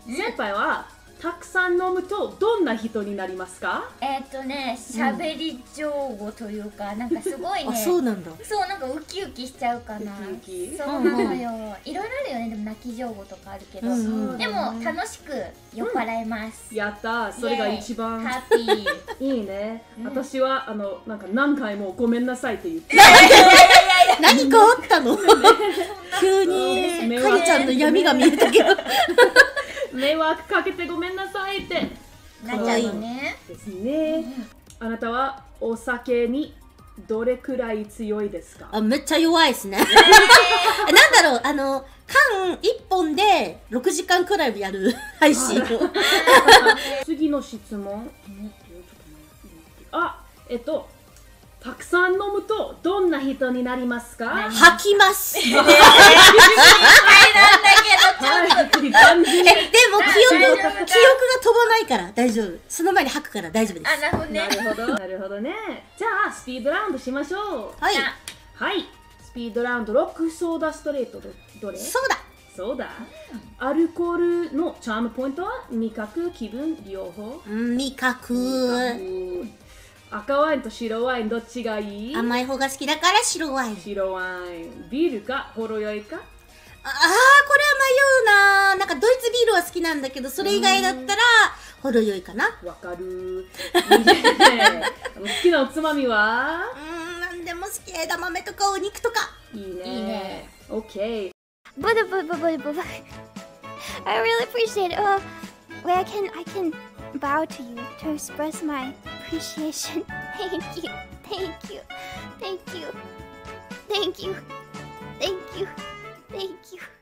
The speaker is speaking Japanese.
先輩はたくさん飲むとどんな人になりますか？ 喋り上手というか、なんかすごいね。 あ、そうなんだ。 そう、なんかウキウキしちゃうかな。 ウキウキそうなのよ。いろいろあるよね、でも泣き上手とかあるけど。でも楽しく酔っ払えます。 やったー、それが一番ハッピー。 いいね。私はなんか何回もごめんなさいって言って。 何かあったの？急にかりちゃんの闇が見えたけど。 迷惑かけてごめんなさいってなっちゃうのね。 ですね。あなたはお酒にどれくらい強いですか？ あ、めっちゃ弱いですね。なんだろう、缶一本で6時間くらいやる配信を。 次の質問。あ、たくさん飲むとどんな人になりますか？ 吐きます。でも記憶が飛ばないから大丈夫。その前に吐くから大丈夫です。 あ、なるほどね。 なるほどね。じゃあスピードラウンドしましょう。 はい。 はい。スピードラウンドロックソーダストレートどれ？ そうだ。 そうだ。アルコールのチャームポイントは味覚、気分、両方。 味覚。 赤ワインと白ワインどっちがいい？ 甘い方が好きだから白ワイン。 白ワイン。ビールかほろ酔いか？ これは迷うな。なんかドイツビールは好きなんだけど、それ以外だったらほろ酔いかな。 わかる。好きなおつまみは？ なんでも好き。枝豆とかお肉とか。 いいね。 いいね。 OK。 But I really appreciate it. Where I can bow to you to express my appreciation. Thank you. Thank you. Thank you. Thank you. Thank you. Thank you.